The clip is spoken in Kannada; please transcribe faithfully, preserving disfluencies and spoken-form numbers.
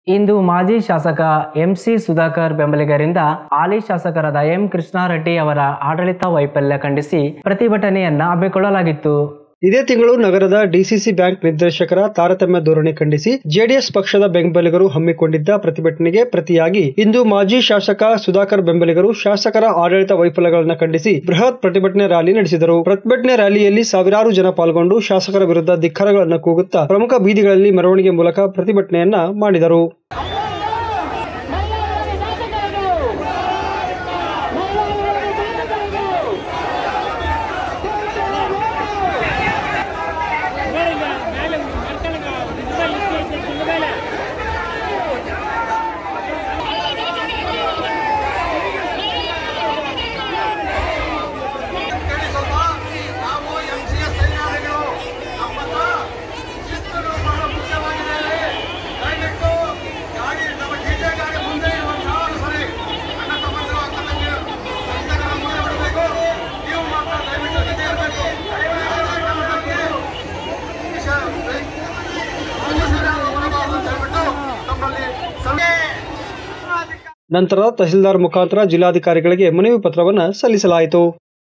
ಇಂದು ಮಾಜಿ ಶಾಸಕ ಎಂಸಿ ಸುಧಾಕರ್ ಬೆಂಬಲಿಗರಿಂದ ಹಾಲಿ ಶಾಸಕರಾದ ಎಂ ಕೃಷ್ಣಾರೆಡ್ಡಿ ಅವರ ಆಡಳಿತ ವೈಫಲ್ಯ ಖಂಡಿಸಿ ಪ್ರತಿಭಟನೆಯನ್ನ ಹಮ್ಮಿಕೊಳ್ಳಲಾಗಿತ್ತು. ಇದೇ ತಿಂಗಳು ನಗರದ ಡಿಸಿಸಿ ಬ್ಯಾಂಕ್ ನಿರ್ದೇಶಕರ ತಾರತಮ್ಯ ಧೋರಣೆ ಖಂಡಿಸಿ ಜೆಡಿಎಸ್ ಪಕ್ಷದ ಬೆಂಬಲಿಗರು ಹಮ್ಮಿಕೊಂಡಿದ್ದ ಪ್ರತಿಭಟನೆಗೆ ಪ್ರತಿಯಾಗಿ ಇಂದು ಮಾಜಿ ಶಾಸಕ ಸುಧಾಕರ್ ಬೆಂಬಲಿಗರು ಶಾಸಕರ ಆಡಳಿತ ವೈಫಲ್ಯಗಳನ್ನು ಖಂಡಿಸಿ ಬೃಹತ್ ಪ್ರತಿಭಟನೆ ರ್ಯಾಲಿ ನಡೆಸಿದರು. ಪ್ರತಿಭಟನೆ ರ್ಯಾಲಿಯಲ್ಲಿ ಸಾವಿರಾರು ಜನ ಪಾಲ್ಗೊಂಡು ಶಾಸಕರ ವಿರುದ್ಧ ಧಿಕ್ಕಾರಗಳನ್ನು ಕೂಗುತ್ತಾ ಪ್ರಮುಖ ಬೀದಿಗಳಲ್ಲಿ ಮೆರವಣಿಗೆ ಮೂಲಕ ಪ್ರತಿಭಟನೆಯನ್ನ ಮಾಡಿದರು. ನಂತರ ತಹಸೀಲ್ದಾರ್ ಮುಖಾಂತರ ಜಿಲ್ಲಾಧಿಕಾರಿಗಳಿಗೆ ಮನವಿ ಪತ್ರವನ್ನು ಸಲ್ಲಿಸಲಾಯಿತು.